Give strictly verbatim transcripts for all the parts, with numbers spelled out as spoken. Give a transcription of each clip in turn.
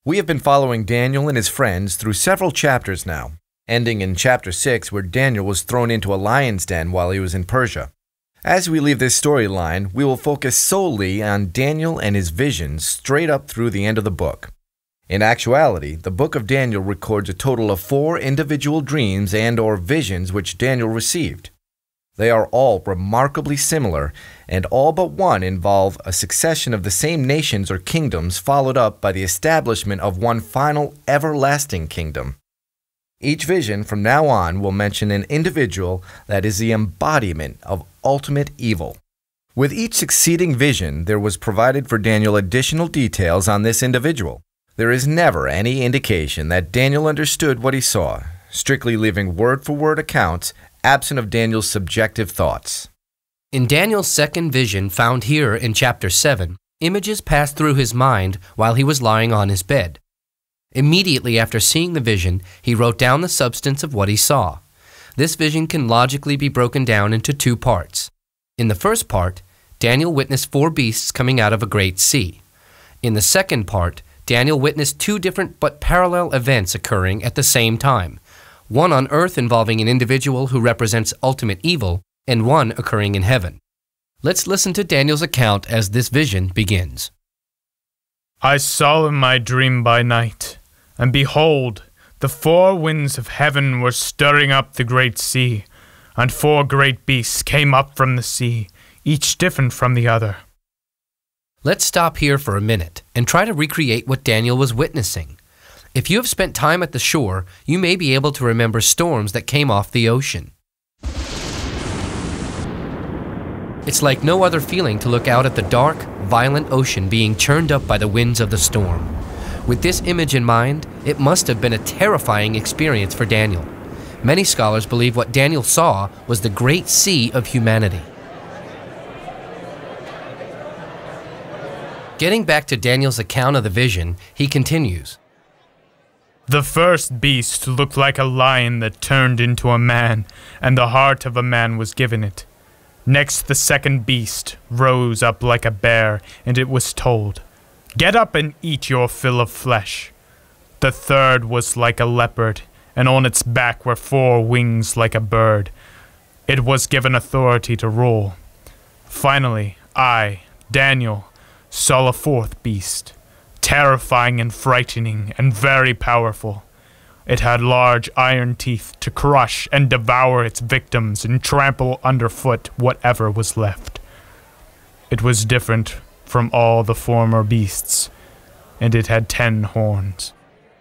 We have been following Daniel and his friends through several chapters now, ending in chapter six where Daniel was thrown into a lion's den while he was in Persia. As we leave this storyline, we will focus solely on Daniel and his visions straight up through the end of the book. In actuality, the book of Daniel records a total of four individual dreams and or visions which Daniel received. They are all remarkably similar, and all but one involve a succession of the same nations or kingdoms followed up by the establishment of one final everlasting kingdom. Each vision from now on will mention an individual that is the embodiment of ultimate evil. With each succeeding vision, there was provided for Daniel additional details on this individual. There is never any indication that Daniel understood what he saw, strictly leaving word-for-word accounts absent of Daniel's subjective thoughts. In Daniel's second vision found here in chapter seven, images passed through his mind while he was lying on his bed. Immediately after seeing the vision, he wrote down the substance of what he saw. This vision can logically be broken down into two parts. In the first part, Daniel witnessed four beasts coming out of a great sea. In the second part, Daniel witnessed two different but parallel events occurring at the same time. One on earth involving an individual who represents ultimate evil, and one occurring in heaven. Let's listen to Daniel's account as this vision begins. I saw in my dream by night, and behold, the four winds of heaven were stirring up the great sea, and four great beasts came up from the sea, each different from the other. Let's stop here for a minute and try to recreate what Daniel was witnessing. If you have spent time at the shore, you may be able to remember storms that came off the ocean. It's like no other feeling to look out at the dark, violent ocean being churned up by the winds of the storm. With this image in mind, it must have been a terrifying experience for Daniel. Many scholars believe what Daniel saw was the great sea of humanity. Getting back to Daniel's account of the vision, he continues. The first beast looked like a lion that turned into a man, and the heart of a man was given it. Next the second beast rose up like a bear, and it was told, "Get up and eat your fill of flesh." The third was like a leopard, and on its back were four wings like a bird. It was given authority to rule. Finally, I, Daniel, saw a fourth beast, terrifying and frightening and very powerful. It had large iron teeth to crush and devour its victims and trample underfoot whatever was left. It was different from all the former beasts, and it had ten horns.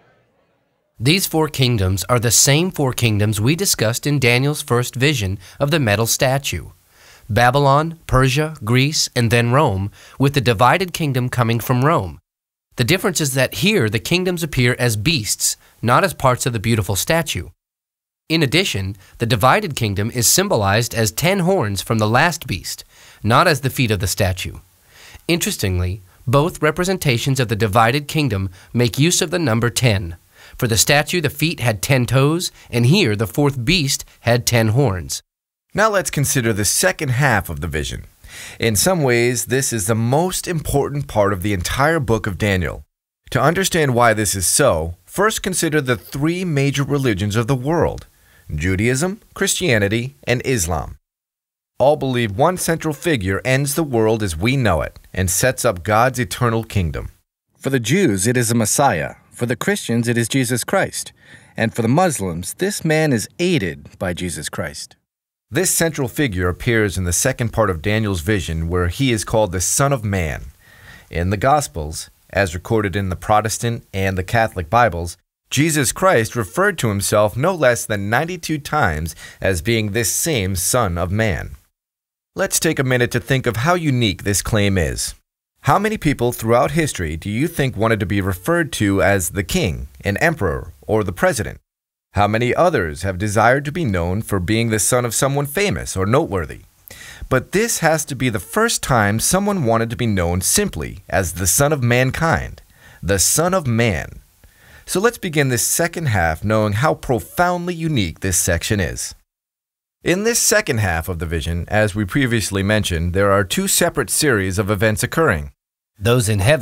These four kingdoms are the same four kingdoms we discussed in Daniel's first vision of the metal statue. Babylon, Persia, Greece, and then Rome, with the divided kingdom coming from Rome. The difference is that here the kingdoms appear as beasts, not as parts of the beautiful statue. In addition, the divided kingdom is symbolized as ten horns from the last beast, not as the feet of the statue. Interestingly, both representations of the divided kingdom make use of the number ten. For the statue, the feet had ten toes, and here the fourth beast had ten horns. Now let's consider the second half of the vision. In some ways, this is the most important part of the entire book of Daniel. To understand why this is so, first consider the three major religions of the world: Judaism, Christianity, and Islam. All believe one central figure ends the world as we know it and sets up God's eternal kingdom. For the Jews, it is a Messiah. For the Christians, it is Jesus Christ. And for the Muslims, this man is aided by Jesus Christ. This central figure appears in the second part of Daniel's vision where he is called the Son of Man. In the Gospels, as recorded in the Protestant and the Catholic Bibles, Jesus Christ referred to himself no less than ninety-two times as being this same Son of Man. Let's take a minute to think of how unique this claim is. How many people throughout history do you think wanted to be referred to as the king, an emperor, or the president? How many others have desired to be known for being the son of someone famous or noteworthy? But this has to be the first time someone wanted to be known simply as the Son of Mankind, the Son of Man. So let's begin this second half knowing how profoundly unique this section is. In this second half of the vision, as we previously mentioned, there are two separate series of events occurring. Those in heaven,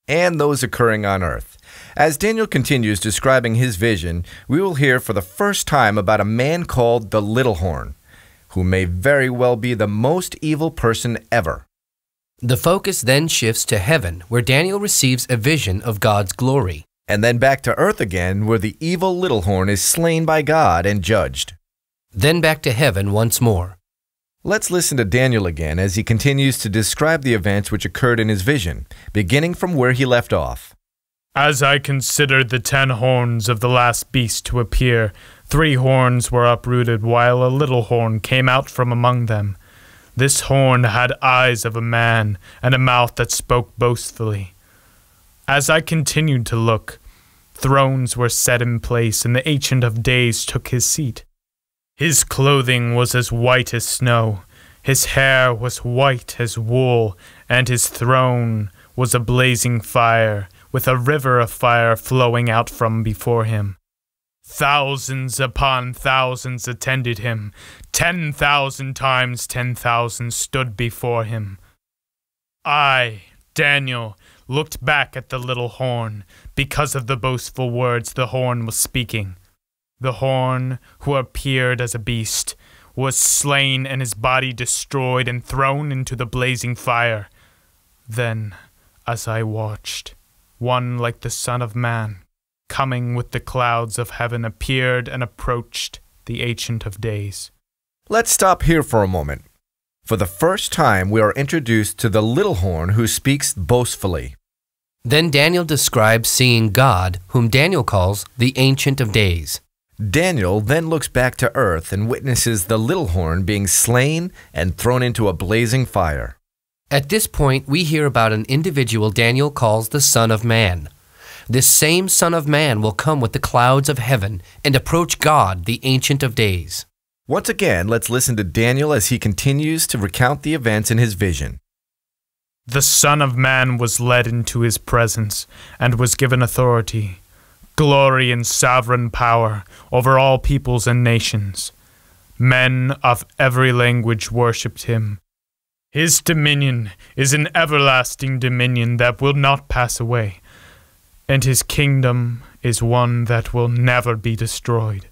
and those occurring on earth. As Daniel continues describing his vision, we will hear for the first time about a man called the Little Horn, who may very well be the most evil person ever. The focus then shifts to heaven, where Daniel receives a vision of God's glory. And then back to earth again, where the evil Little Horn is slain by God and judged. Then back to heaven once more. Let's listen to Daniel again as he continues to describe the events which occurred in his vision, beginning from where he left off. As I considered the ten horns of the last beast to appear, three horns were uprooted, while a little horn came out from among them. This horn had eyes of a man, and a mouth that spoke boastfully. As I continued to look, thrones were set in place, and the Ancient of Days took his seat. His clothing was as white as snow, his hair was white as wool, and his throne was a blazing fire, with a river of fire flowing out from before him. Thousands upon thousands attended him. Ten thousand times ten thousand stood before him. I, Daniel, looked back at the little horn, because of the boastful words the horn was speaking. The horn, who appeared as a beast, was slain and his body destroyed and thrown into the blazing fire. Then, as I watched, one like the Son of Man, coming with the clouds of heaven, appeared and approached the Ancient of Days. Let's stop here for a moment. For the first time, we are introduced to the little horn who speaks boastfully. Then Daniel describes seeing God, whom Daniel calls the Ancient of Days. Daniel then looks back to earth and witnesses the little horn being slain and thrown into a blazing fire. At this point, we hear about an individual Daniel calls the Son of Man. This same Son of Man will come with the clouds of heaven and approach God, the Ancient of Days. Once again, let's listen to Daniel as he continues to recount the events in his vision. The Son of Man was led into his presence and was given authority, glory and sovereign power over all peoples and nations. Men of every language worshipped him. His dominion is an everlasting dominion that will not pass away, and his kingdom is one that will never be destroyed.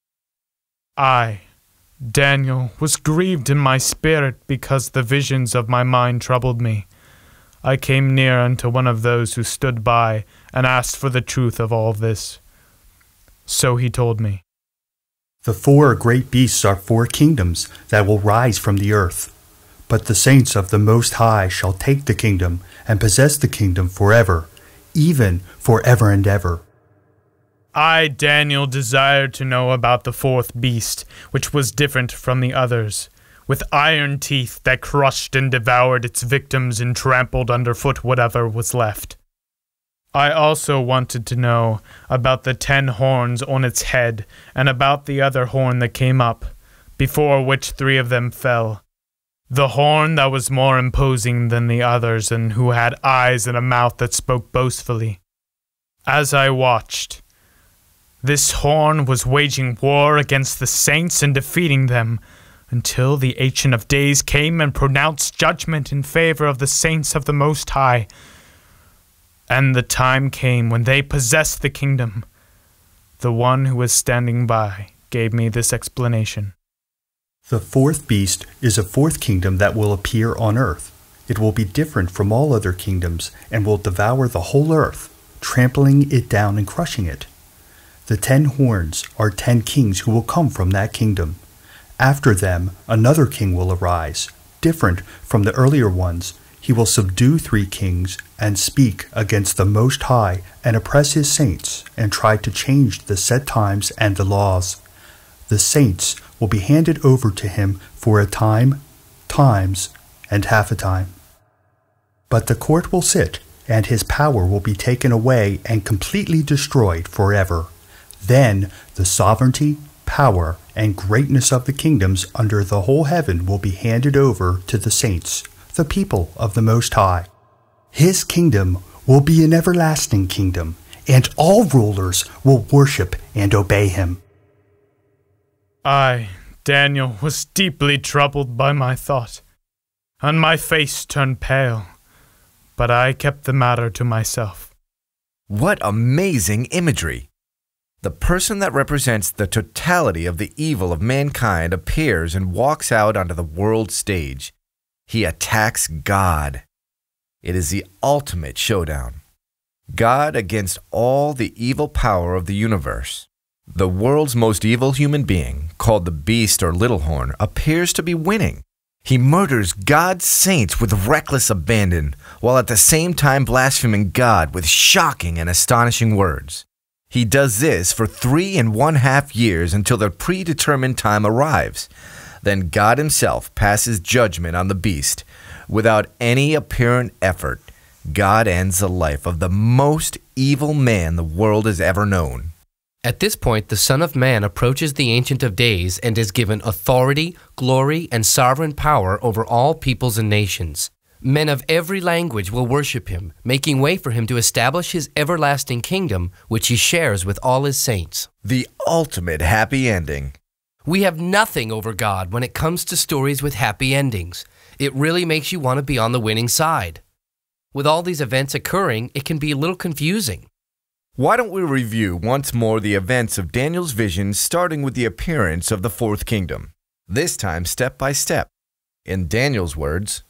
I, Daniel, was grieved in my spirit because the visions of my mind troubled me. I came near unto one of those who stood by and asked for the truth of all this. So he told me, The four great beasts are four kingdoms that will rise from the earth. But the saints of the Most High shall take the kingdom and possess the kingdom forever, even forever and ever. I, Daniel, desired to know about the fourth beast, which was different from the others, with iron teeth that crushed and devoured its victims and trampled underfoot whatever was left. I also wanted to know about the ten horns on its head, and about the other horn that came up, before which three of them fell. The horn that was more imposing than the others, and who had eyes and a mouth that spoke boastfully. As I watched, this horn was waging war against the saints and defeating them, until the Ancient of Days came and pronounced judgment in favor of the saints of the Most High. And the time came when they possessed the kingdom. The one who was standing by gave me this explanation. The fourth beast is a fourth kingdom that will appear on earth. It will be different from all other kingdoms and will devour the whole earth, trampling it down and crushing it. The ten horns are ten kings who will come from that kingdom. After them, another king will arise, different from the earlier ones. He will subdue three kings and speak against the Most High and oppress his saints and try to change the set times and the laws. The saints will be handed over to him for a time, times, and half a time. But the court will sit, and his power will be taken away and completely destroyed forever. Then the sovereignty, power, and greatness of the kingdoms under the whole heaven will be handed over to the saints, the people of the Most High. His kingdom will be an everlasting kingdom, and all rulers will worship and obey him. I, Daniel, was deeply troubled by my thought, and my face turned pale. but I kept the matter to myself. What amazing imagery! The person that represents the totality of the evil of mankind appears and walks out onto the world stage. He attacks God. It is the ultimate showdown. God against all the evil power of the universe. The world's most evil human being, called the Beast or Little Horn, appears to be winning. He murders God's saints with reckless abandon, while at the same time blaspheming God with shocking and astonishing words. He does this for three and one half years until the predetermined time arrives. Then God himself passes judgment on the beast. Without any apparent effort, God ends the life of the most evil man the world has ever known. At this point, the Son of Man approaches the Ancient of Days and is given authority, glory, and sovereign power over all peoples and nations. Men of every language will worship him, making way for him to establish his everlasting kingdom, which he shares with all his saints. The ultimate happy ending. We have nothing over God when it comes to stories with happy endings. It really makes you want to be on the winning side. With all these events occurring, it can be a little confusing. Why don't we review once more the events of Daniel's vision, starting with the appearance of the fourth kingdom, this time step by step. In Daniel's words,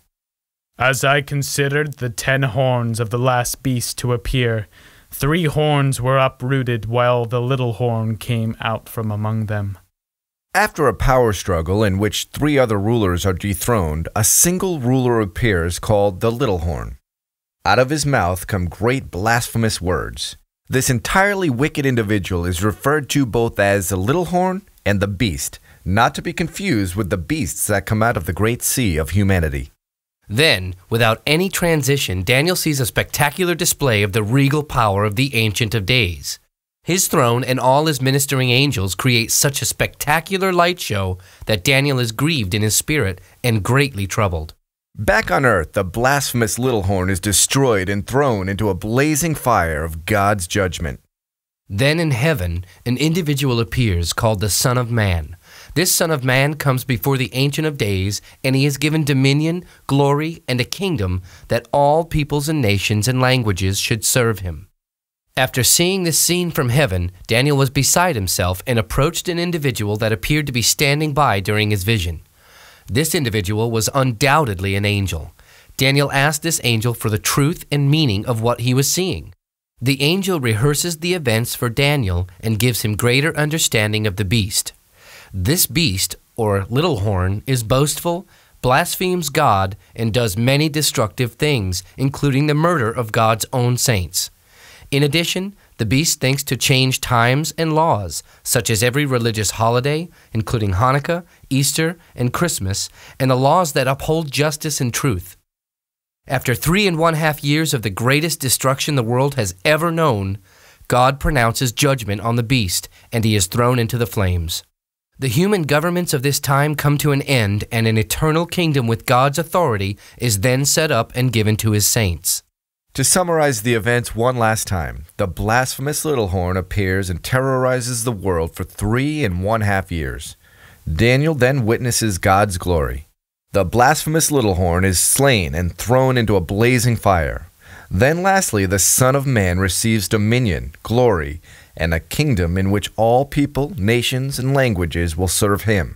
As I considered the ten horns of the last beast to appear, three horns were uprooted while the little horn came out from among them. after a power struggle in which three other rulers are dethroned, a single ruler appears called the Little Horn. Out of his mouth come great blasphemous words. This entirely wicked individual is referred to both as the Little Horn and the Beast, not to be confused with the beasts that come out of the great sea of humanity. Then, without any transition, Daniel sees a spectacular display of the regal power of the Ancient of Days. His throne and all his ministering angels create such a spectacular light show that Daniel is grieved in his spirit and greatly troubled. Back on earth, the blasphemous Little Horn is destroyed and thrown into a blazing fire of God's judgment. Then in heaven, an individual appears called the Son of Man. This Son of Man comes before the Ancient of Days, and he is given dominion, glory, and a kingdom that all peoples and nations and languages should serve him. After seeing this scene from heaven, Daniel was beside himself and approached an individual that appeared to be standing by during his vision. This individual was undoubtedly an angel. Daniel asked this angel for the truth and meaning of what he was seeing. The angel rehearses the events for Daniel and gives him greater understanding of the beast. This beast, or Little Horn, is boastful, blasphemes God, and does many destructive things, including the murder of God's own saints. In addition, the beast thinks to change times and laws, such as every religious holiday, including Hanukkah, Easter, and Christmas, and the laws that uphold justice and truth. After three and one half years of the greatest destruction the world has ever known, God pronounces judgment on the beast, and he is thrown into the flames. The human governments of this time come to an end, and an eternal kingdom with God's authority is then set up and given to his saints. To summarize the events one last time, the blasphemous Little Horn appears and terrorizes the world for three and one half years. Daniel then witnesses God's glory. The blasphemous Little Horn is slain and thrown into a blazing fire. Then lastly, the Son of Man receives dominion, glory, and a kingdom in which all people, nations, and languages will serve him.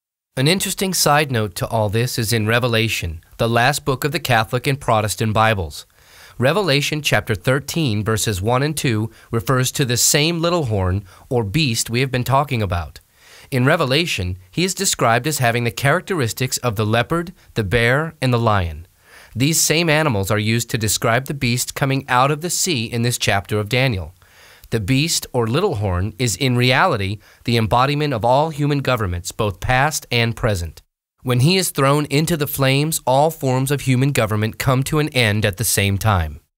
An interesting side note to all this is in Revelation, the last book of the Catholic and Protestant Bibles. Revelation chapter thirteen, verses one and two refers to the same little horn or beast we have been talking about. In Revelation, he is described as having the characteristics of the leopard, the bear, and the lion. These same animals are used to describe the beast coming out of the sea in this chapter of Daniel. The beast, or little horn, is in reality the embodiment of all human governments, both past and present. When he is thrown into the flames, all forms of human government come to an end at the same time.